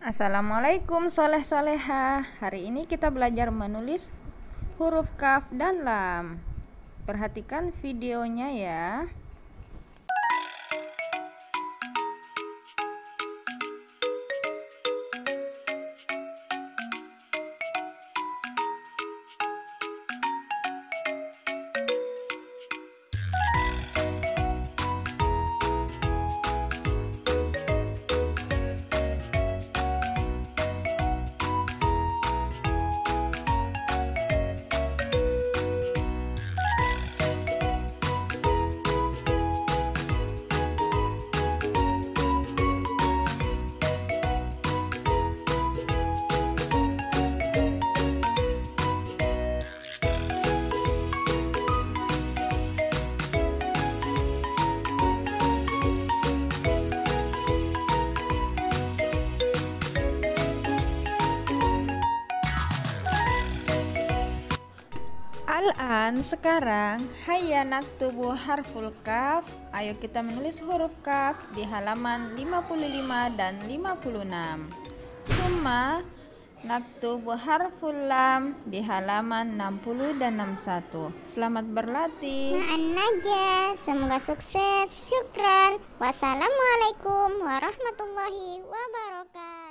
Assalamualaikum soleh-soleha. Hari ini kita belajar menulis huruf kaf dan lam. Perhatikan videonya ya. Al-an sekarang hayya naktubu harful kaf. Ayo kita menulis huruf kaf di halaman 55 dan 56. Summa naktubu harful lam di halaman 60 dan 61. Selamat berlatih. Ma'an najah, semoga sukses. Syukran. Wassalamualaikum warahmatullahi wabarakatuh.